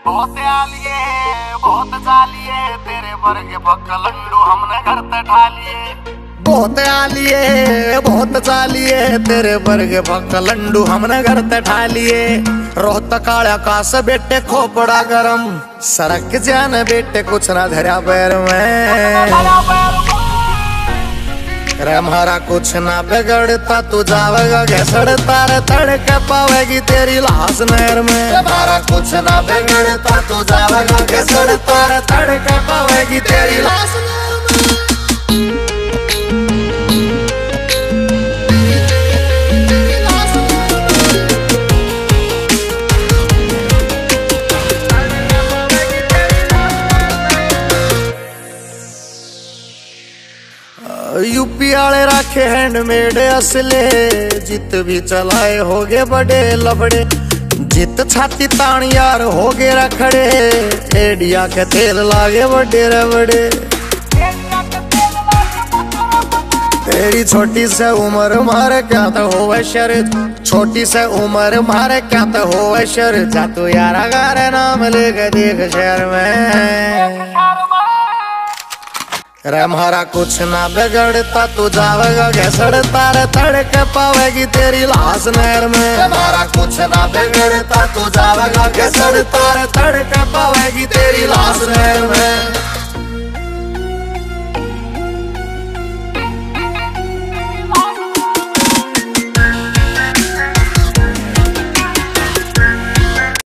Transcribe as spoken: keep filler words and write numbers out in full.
बहुत आलिए बहुत चालिए तेरे वर्गे बकलंडू हमने घर ते ढालिए। बहुत आलिए बहुत चालिए तेरे वर्गे बकलंडू हमने घर ते ढालिए। रोहत काला कास बेटे खोपड़ा गरम सड़क जाने बेटे कुछ ना धरा पैर में। रे हमारा कुछ ना बिगड़ता तू जावेगा घसड़ तारे तड़क पावेगी तेरी लाश नहर में। हमारा कुछ ना बिगड़ता तू जावेगा घसड़ तारे तड़क पावेगी तेरी लाश नहर में। यूपी आले राखे हैंडमेड असले जित भी चलाए होगे बड़े लबड़े। जित छाती तान यार होगे रखड़े एडिया के तेल लागे बड़े रबड़े। तेरी छोटी से उम्र मारे क्या तो हो शर छोटी से उम्र मारे क्या तो हो शर जा तू यारा गारे नाम लेके देख शहर में। रे हमारा कुछ ना बिगड़ता तू जावेगा घसड़ तारे तड़क पावेगी तेरी लाश नहर में। हमारा कुछ ना बिगड़ता तू जावेगा घसड़ तारे तड़क पावेगी तेरी लाश नहर में।